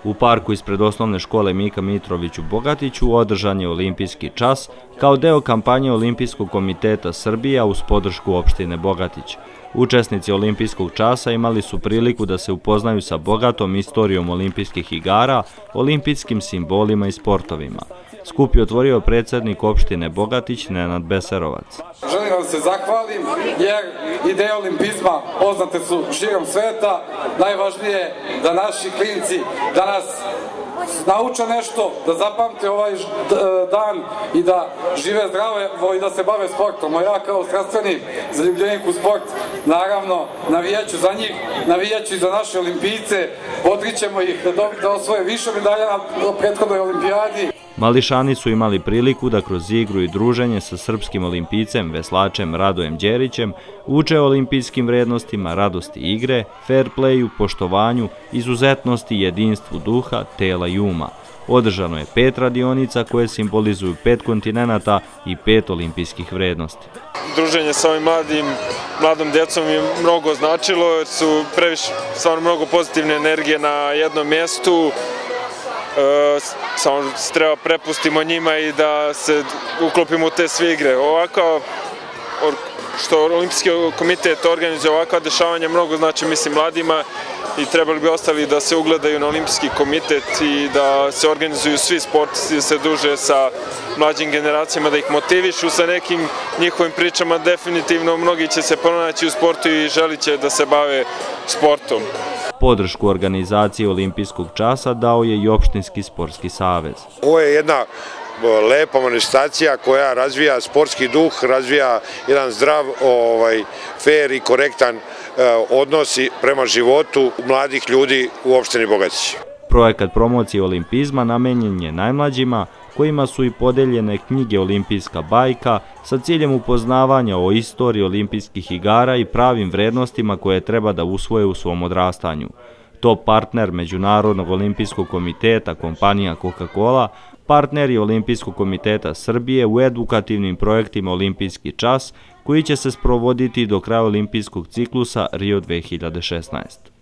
U parku ispred osnovne škole Mika Mitrović u Bogatiću održan je olimpijski čas kao deo kampanje Olimpijskog komiteta Srbije uz podršku opštine Bogatić. Učesnici olimpijskog časa imali su priliku da se upoznaju sa bogatom istorijom olimpijskih igara, olimpijskim simbolima i sportovima. Skup je otvorio predsjednik opštine Bogatić Nenad Beserovac. Želim da se zahvalim jer ideje olimpizma poznate su širom sveta. Najvažnije je da naši klinci danas nauče nešto, da zapamte ovaj dan i da žive zdravo i da se bave sportom. Ja kao strastveni zaljubljenik u sport, naravno, navijaću za njih, navijaću i za naše olimpijce, podrićemo ih da osvoje više medalja na prethodnoj olimpijadi. Mališani su imali priliku da kroz igru i druženje sa srpskim olimpijcem, veslačem Radojem Đerićem, uče o olimpijskim vrednostima, radosti igre, fair playu, poštovanju, izuzetnosti, jedinstvu duha, tela i uma. Održano je 5 radionica koje simbolizuju 5 kontinenata i 5 olimpijskih vrednosti. Druženje sa ovim mladom djecom je mnogo značilo jer su previše stvarno mnogo pozitivne energije na jednom mjestu. Samo treba prepustimo njima i da se uklopimo u te sve igre. Ovako što Olimpijski komitet organizuje ovakva dešavanja mnogo znači mislim mladima i trebali bi ostali da se ugledaju na Olimpijski komitet i da se organizuju svi sportisti, da se druže sa mlađim generacijama, da ih motivišu sa nekim njihovim pričama. Definitivno mnogi će se pronaći u sportu i želit će da se bave sportom. Podršku organizaciji olimpijskog časa dao je i Opštinski sportski savez. Ovo je jedna lepa manifestacija koja razvija sportski duh, razvija jedan zdrav, fair i korektan odnos prema životu mladih ljudi u opštini Bogatić. Projekat promocije olimpizma namenjen je najmlađima, kojima su i podeljene knjige Olimpijska bajka sa ciljem upoznavanja o istoriji olimpijskih igara i pravim vrednostima koje treba da usvoje u svom odrastanju. Top partner Međunarodnog olimpijskog komiteta, kompanija Coca-Cola, partneri Olimpijskog komiteta Srbije u edukativnim projektima Olimpijski čas, koji će se sprovoditi do kraja olimpijskog ciklusa Rio 2016.